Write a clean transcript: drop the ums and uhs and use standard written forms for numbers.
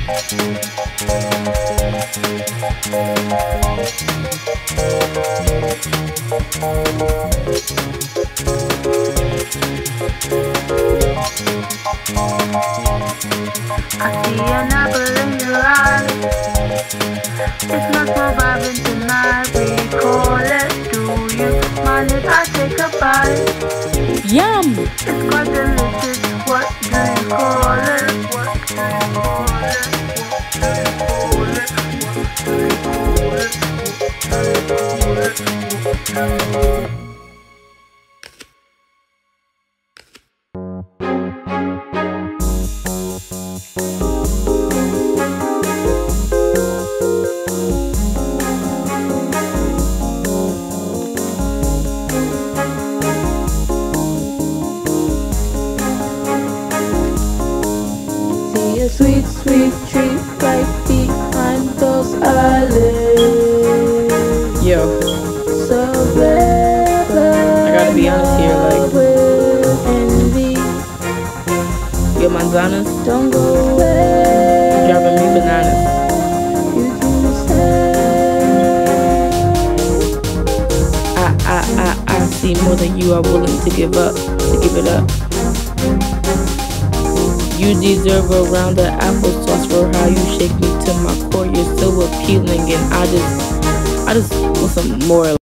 I see an apple in your eye. It's much more vibrant than I recall it. Do you mind if I take a bite? Yum! It's quite delicious. What do you call it? What do you call it? What do you call it? What do you call it? What do you call it? A sweet, sweet treat right behind those eyelids. Yo, So I gotta be honest here, like, envy. yo, manzanas, Don't go away. dropping me bananas. You can stay. I see more than you are willing to give it up. You deserve a round of applesauce for how you shake me to my core. You're so appealing, and I just want some more.